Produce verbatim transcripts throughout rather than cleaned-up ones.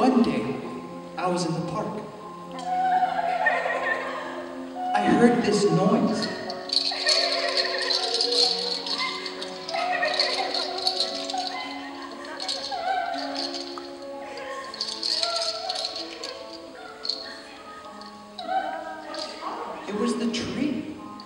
One day, I was in the park. I heard this noise. It was the tree.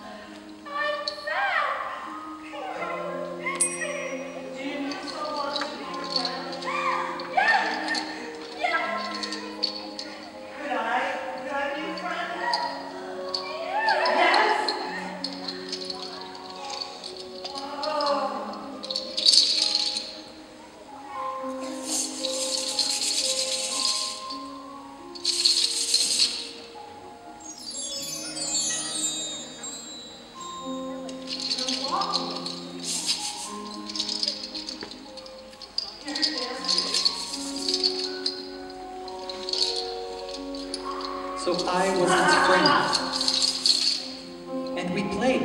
So I was its friend, and we played.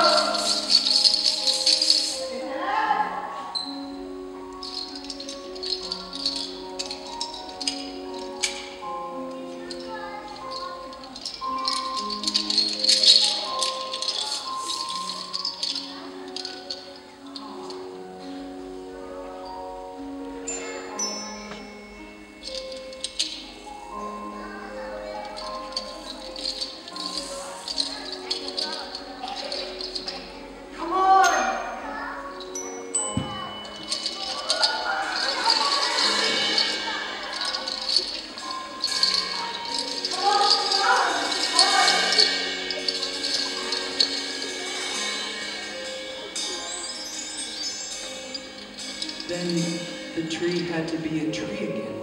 Then the tree had to be a tree again.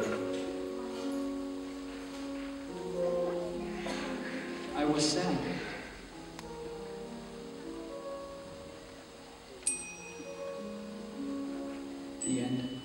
I was sad. The end.